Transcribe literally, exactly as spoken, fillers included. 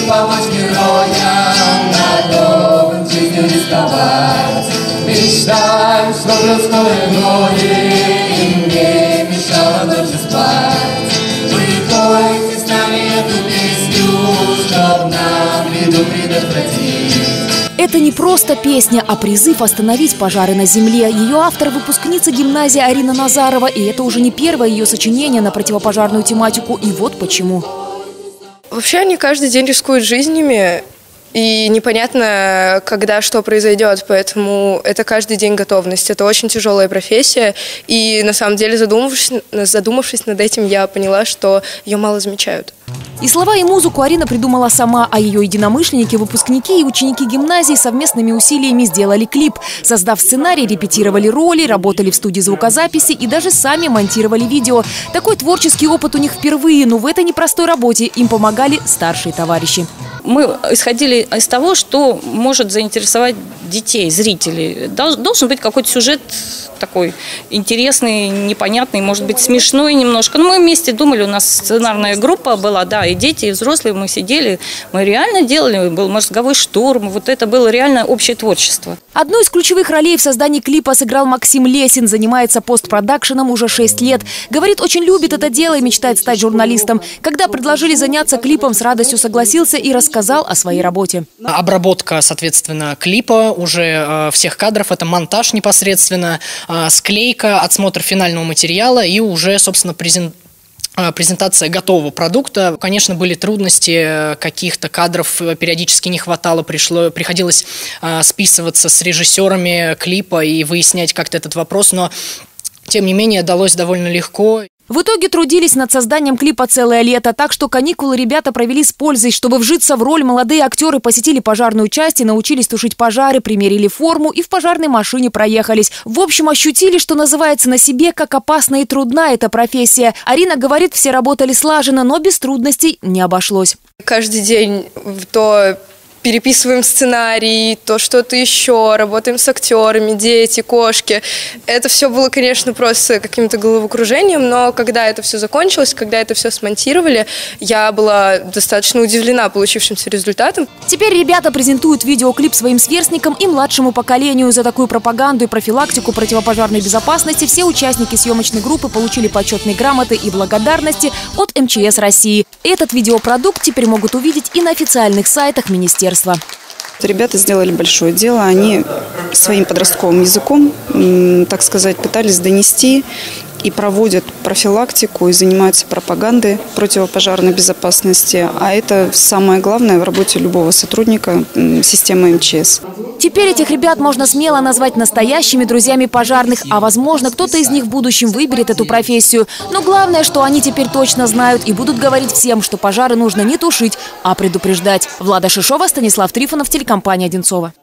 помочь героям на новым жизнью рисковать. Мечтаем, чтоб русское горе им не мешало ночью спать. Вы пойте с нами эту песню, чтоб нам беду предотвратить. Это не просто песня, а призыв остановить пожары на земле. Ее автор – выпускница гимназии Арина Назарова. И это уже не первое ее сочинение на противопожарную тематику. И вот почему. Вообще они каждый день рискуют жизнями. И непонятно, когда что произойдет, поэтому это каждый день готовность. Это очень тяжелая профессия. И на самом деле, задумавшись, задумавшись над этим, я поняла, что ее мало замечают. И слова, и музыку Арина придумала сама, а ее единомышленники, выпускники и ученики гимназии совместными усилиями сделали клип. Создав сценарий, репетировали роли, работали в студии звукозаписи и даже сами монтировали видео. Такой творческий опыт у них впервые, но в этой непростой работе им помогали старшие товарищи. Мы исходили из того, что может заинтересовать детей, зрителей. Должен быть какой-то сюжет такой интересный, непонятный, может быть, смешной немножко. Но мы вместе думали, у нас сценарная группа была, да, и дети, и взрослые, мы сидели, мы реально делали, был мозговой штурм, вот это было реально общее творчество. Одну из ключевых ролей в создании клипа сыграл Максим Лесин, занимается постпродакшеном уже шесть лет. Говорит, очень любит это дело и мечтает стать журналистом. Когда предложили заняться клипом, с радостью согласился и рассказал о своей работе. Обработка, соответственно, клипа, уже э, всех кадров, это монтаж непосредственно, э, склейка, отсмотр финального материала и уже, собственно, презент презентация готового продукта. Конечно, были трудности, каких-то кадров периодически не хватало, пришло, приходилось э, списываться с режиссерами клипа и выяснять как-то этот вопрос, но тем не менее далось довольно легко. В итоге трудились над созданием клипа целое лето, так что каникулы ребята провели с пользой. Чтобы вжиться в роль, молодые актеры посетили пожарную часть и научились тушить пожары, примерили форму и в пожарной машине проехались. В общем, ощутили, что называется, на себе, как опасна и трудна эта профессия. Арина говорит, все работали слаженно, но без трудностей не обошлось. Каждый день то переписываем сценарий, то что-то еще, работаем с актерами, дети, кошки. Это все было, конечно, просто каким-то головокружением, но когда это все закончилось, когда это все смонтировали, я была достаточно удивлена получившимся результатом. Теперь ребята презентуют видеоклип своим сверстникам и младшему поколению. За такую пропаганду и профилактику противопожарной безопасности все участники съемочной группы получили почетные грамоты и благодарности от эм че эс России. Этот видеопродукт теперь могут увидеть и на официальных сайтах министерства. Ребята сделали большое дело. Они своим подростковым языком, так сказать, пытались донести и проводят профилактику, и занимаются пропагандой противопожарной безопасности. А это самое главное в работе любого сотрудника системы эм че эс. Теперь этих ребят можно смело назвать настоящими друзьями пожарных, а возможно, кто-то из них в будущем выберет эту профессию. Но главное, что они теперь точно знают и будут говорить всем, что пожары нужно не тушить, а предупреждать. Влада Шишова, Станислав Трифонов, телекомпания «Одинцова».